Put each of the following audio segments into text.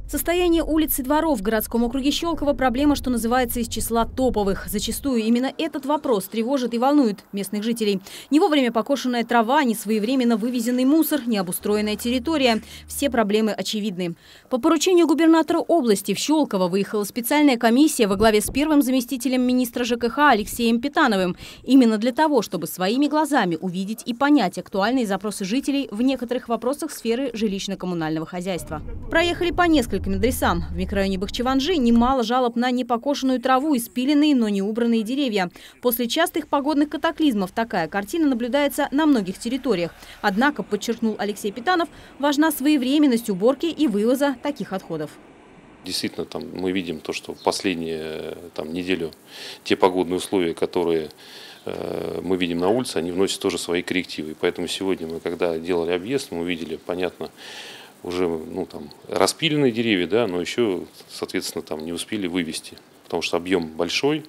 Состояние улиц и дворов в городском округе Щелково – проблема, что называется, из числа топовых. Зачастую именно этот вопрос тревожит и волнует местных жителей. Не вовремя покошенная трава, несвоевременно вывезенный мусор, необустроенная территория – все проблемы очевидны. По поручению губернатора области в Щелково выехала специальная комиссия во главе с первым заместителем министра ЖКХ Алексеем Питановым. Именно для того, чтобы своими глазами увидеть и понять актуальные запросы жителей в некоторых вопросах сферы жилищно-коммунального хозяйства. Проехали по нескольким адресам. В микрорайоне Бахчеванжи немало жалоб на непокошенную траву и спиленные, но не убранные деревья. После частых погодных катаклизмов такая картина наблюдается на многих территориях. Однако, подчеркнул Алексей Питанов, важна своевременность уборки и вывоза таких отходов. Действительно, мы видим то, что в последнюю неделю те погодные условия, которые мы видим на улице, они вносят тоже свои коррективы. И поэтому сегодня мы, когда делали объезд, мы увидели, понятно, уже распиленные деревья, да, но еще, соответственно, не успели вывести, потому что объем большой,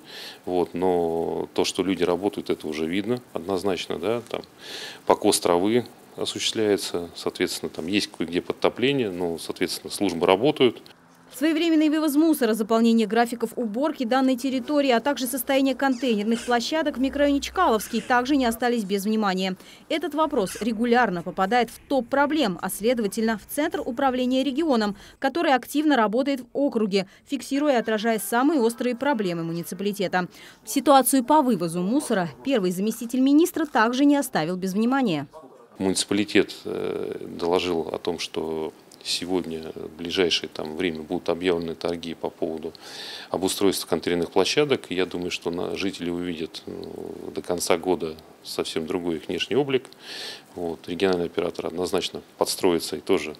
но то, что люди работают, это уже видно однозначно, да, покос травы осуществляется, соответственно, есть кое-где подтопление, но, соответственно, службы работают. Своевременный вывоз мусора, заполнение графиков уборки данной территории, а также состояние контейнерных площадок в микрорайоне Чкаловский также не остались без внимания. Этот вопрос регулярно попадает в топ проблем, а следовательно в Центр управления регионом, который активно работает в округе, фиксируя и отражая самые острые проблемы муниципалитета. Ситуацию по вывозу мусора первый заместитель министра также не оставил без внимания. Муниципалитет доложил о том, что сегодня, в ближайшее время, будут объявлены торги по поводу обустройства контейнерных площадок. Я думаю, что жители увидят до конца года совсем другой их внешний облик. Региональный оператор однозначно подстроится и тоже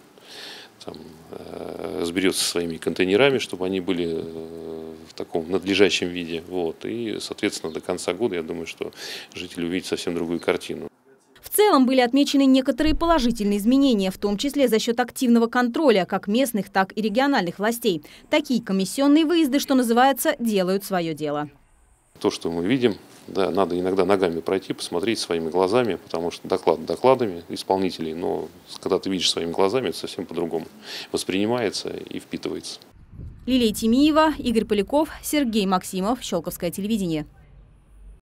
разберется со своими контейнерами, чтобы они были в таком надлежащем виде. И, соответственно, до конца года, я думаю, что жители увидят совсем другую картину. В целом были отмечены некоторые положительные изменения, в том числе за счет активного контроля как местных, так и региональных властей. Такие комиссионные выезды, что называется, делают свое дело. То, что мы видим, да, надо иногда ногами пройти, посмотреть своими глазами, потому что доклад докладами исполнителей, но когда ты видишь своими глазами, это совсем по-другому воспринимается и впитывается. Лилия Тимиева, Игорь Поляков, Сергей Максимов, Щелковское телевидение.